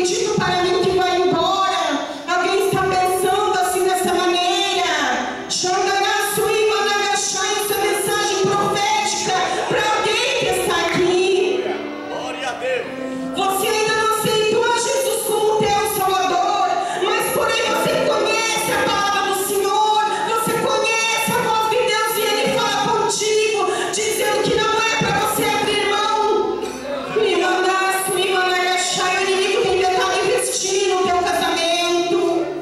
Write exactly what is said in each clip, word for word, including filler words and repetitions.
dito para mim que vai embora. Alguém está pensando assim dessa maneira. Xandaraçuí, Managachai, essa mensagem profética para alguém que está aqui. Glória a Deus. Você ainda não aceitou a Jesus como teu Salvador, mas porém você conhece a palavra do Senhor, você conhece a voz de Deus e Ele fala contigo, dizendo que não é para você abrir mão. Me mandasse, me managachai, o inimigo tem tentado investir no teu casamento.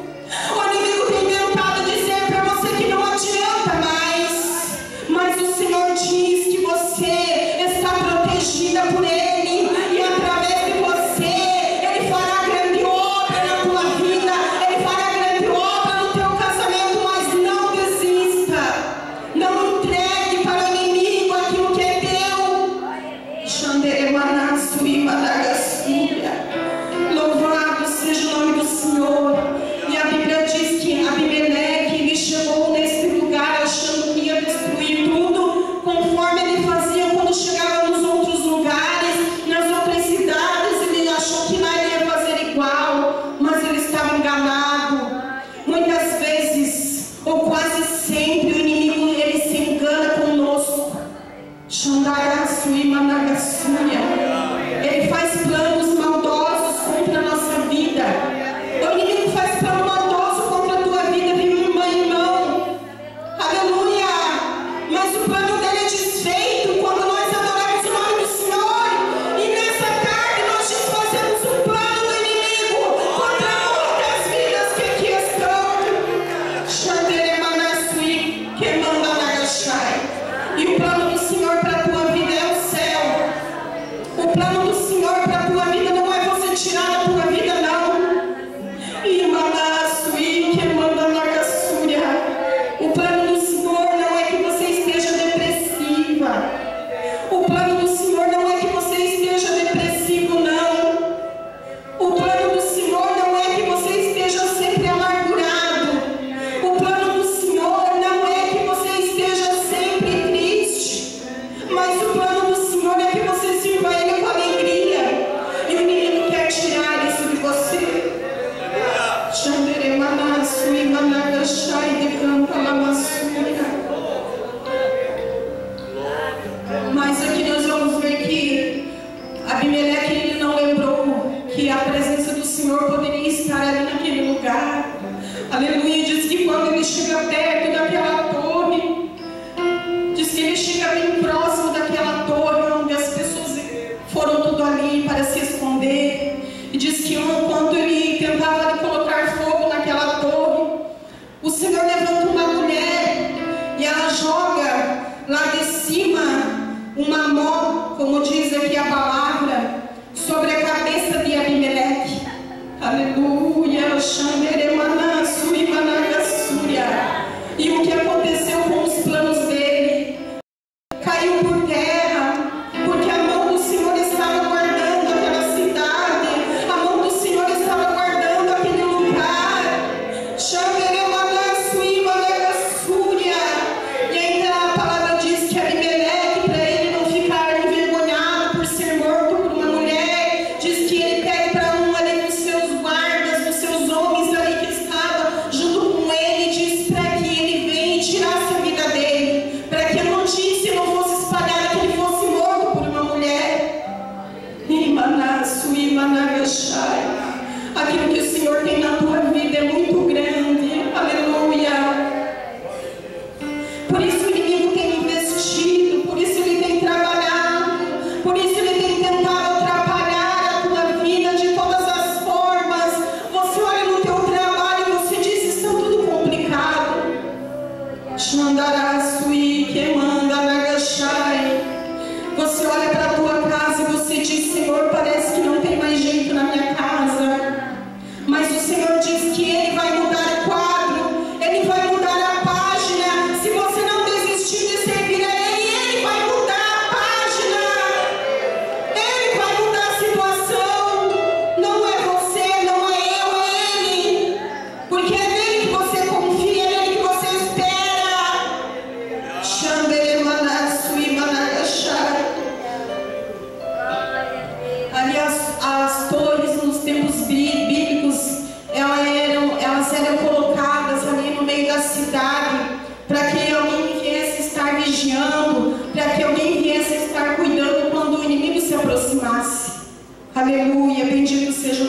O inimigo tem tentado dizer para você que não adianta mais, mas o Senhor diz que você está protegida por Ele, e através de você Ele fará grande obra na tua vida, Ele fará grande obra no teu casamento. Mas não desista, não entregue para o inimigo aquilo que é teu. Xanderemanaçui, Madagassúria. Louvado seja o nome do Senhor. E a Bíblia diz que Abimeleque, ele chegou nesse lugar achando que ia destruir tudo, conforme ele fazia quando chegava nos outros lugares, nas outras cidades. Ele achou que lá ele ia fazer igual, mas ele estava enganado. Muitas vezes, ou quase sempre, o inimigo ele se engana conosco. Xandaraçuí, Managassúria. Ele faz planos maldosos contra a nossa vida. O inimigo faz plano maldoso contra a tua vida, viu, irmã e irmão? Aleluia! Mas o plano dele é desfeito quando nós adoramos o nome do Senhor. E nessa tarde nós desfazemos o plano do inimigo contra muitas vidas que aqui estão. Xanderemanaçuí, queimando a Nagachai. E o plano do Senhor para a tua vida é o céu. O plano do Senhor para a tua vida não é você tirar da tua vida, não. E Manaçuí, queimando a Nagassúria. O plano do Senhor não é que você esteja depressiva. O plano do Senhor não é que você esteja depressivo, não. O plano do Senhor não é que você esteja sempre amargurado. O plano do Senhor não é que você esteja sempre triste. Mas o plano do Senhor é que você sirva a Ele com alegria. E o inimigo quer tirar isso de você. Xanderemanaçuí, Managachai, decanta lamaçúria. Mas aqui nós vamos ver que Abimeleque ele não lembrou que a presença do Senhor poderia estar ali naquele lugar. Aleluia. Diz que quando ele chega perto daquela torre, diz que ele chega bem próximo daquela torre onde as pessoas foram tudo ali para se esconder. E diz que enquanto ele tentava colocar fogo naquela torre, o Senhor levanta uma mulher e ela joga lá de cima uma mão, como diz aqui a palavra, sobre a cabeça de Abimeleque. Aleluia. Xanderemanaçuí, Managassúria. E o que aconteceu com os planos dele? Caiu por terra, porque a mão do Senhor estava guardando aquela cidade, a mão do Senhor estava guardando aquele lugar. Xanderemanaçuí, Managassúria. E ainda a palavra diz que Abimeleque, para ele não ficar envergonhado por ser morto por uma mulher, diz que ele pede para um ali dos seus guardas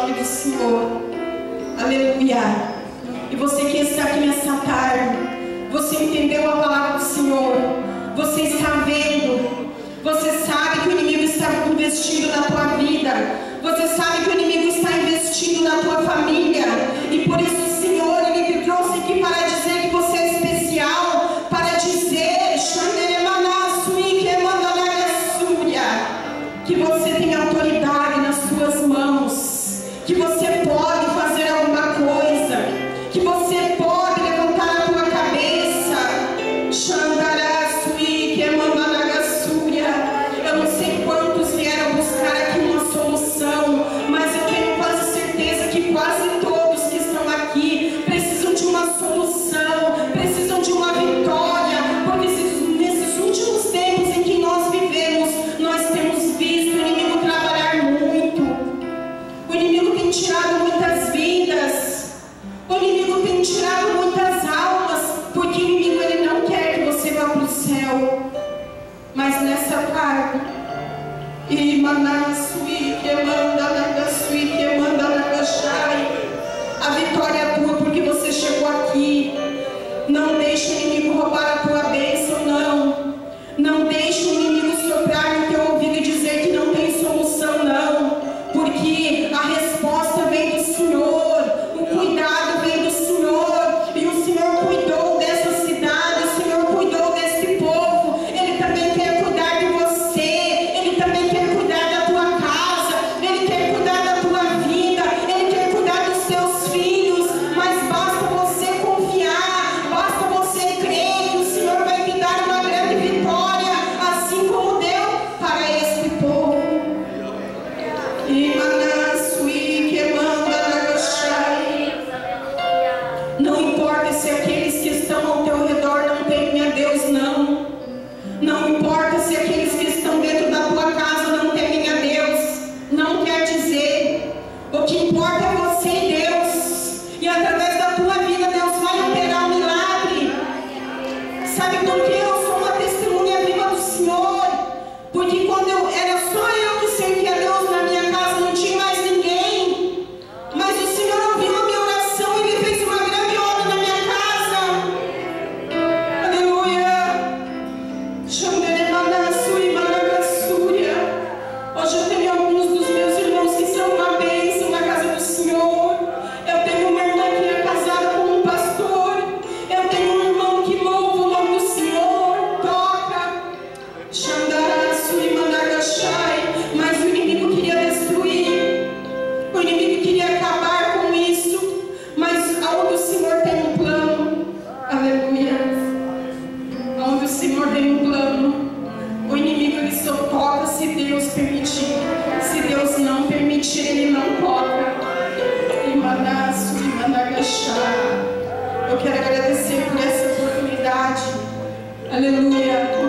nome do Senhor. Aleluia. E você que está aqui nessa tarde, você entendeu a palavra do Senhor, você está vendo, você sabe que o inimigo está investindo na tua vida, você sabe que o inimigo está investindo na tua família, e por isso o Senhor, Ele te trouxe aqui para dizer que você é especial, para dizer que você tem autoridade nas suas mãos, que você pode fazer alguma coisa, que você pode levantar a tua cabeça. Eu não sei quantos vieram buscar aqui uma solução, mas eu tenho quase certeza que quase todos que estão aqui precisam de uma solução, precisam de uma vitória, porque nesses últimos tempos em que nós vivemos, nós temos visto o inimigo trabalhar muito. O inimigo tem tirado muitas vidas, o inimigo tem tirado muitas almas, porque o inimigo ele não quer que você vá para o céu. Mas nessa tarde, a vitória é tua, porque você chegou aqui. Não deixe o inimigo roubar a tua bênção, não. Não deixe o inimigo soprar no teu ouvido e dizer que não tem solução, não. Porque a resposta vem do Senhor, o cuidado vem do Senhor. E o Senhor cuidou dessa cidade, o Senhor cuidou desse povo. Ele também quer cuidar de você, Ele também quer cuidar da tua casa, Ele quer cuidar da tua vida, Ele quer cuidar dos teus filhos. Mas basta você confiar, basta você crer que o Senhor vai te dar uma grande vitória, assim como deu para este povo. Não importa se aqueles que estão ao teu redor não temem a Deus, não. Não importa se aqueles que estão dentro da tua casa não temem a Deus. Não quer dizer. O que importa é você e Deus. E através da tua vida Deus vai operar um milagre. Sabe por que eu sou uma testemunha viva do Senhor? Porque quando eu era só eu que servia a Deus na minha casa, não tinha mais ninguém. Mas o Senhor ouviu a minha oração e Ele fez uma grande obra na minha casa. Aleluia. Hoje eu tenho alguns dos meus irmãos que são uma bênção na casa do Senhor. Eu tenho uma irmã que é casada com um pastor. Eu tenho um irmão que louva o nome do Senhor, toca. Mas o inimigo queria destruir, o inimigo queria acabar com isso, mas aonde o Senhor tem um plano, aleluia, aonde o Senhor tem um plano, o inimigo ele só toca se Deus permitir. Se Deus não permitir, ele não toca. Eu quero agradecer por essa oportunidade, aleluia.